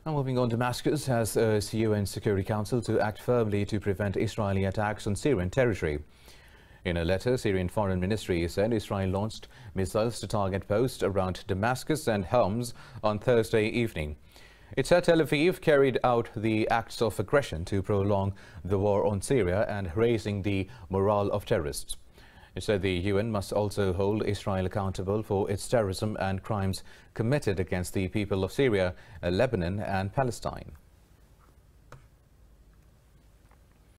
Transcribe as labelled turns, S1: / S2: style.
S1: Now moving on, Damascus has urged UN Security Council to act firmly to prevent Israeli attacks on Syrian territory. In a letter, Syrian Foreign Ministry said Israel launched missiles to target posts around Damascus and Homs on Thursday evening. It said Tel Aviv carried out the acts of aggression to prolong the war on Syria and raising the morale of terrorists. It said the UN must also hold Israel accountable for its terrorism and crimes committed against the people of Syria, Lebanon and Palestine.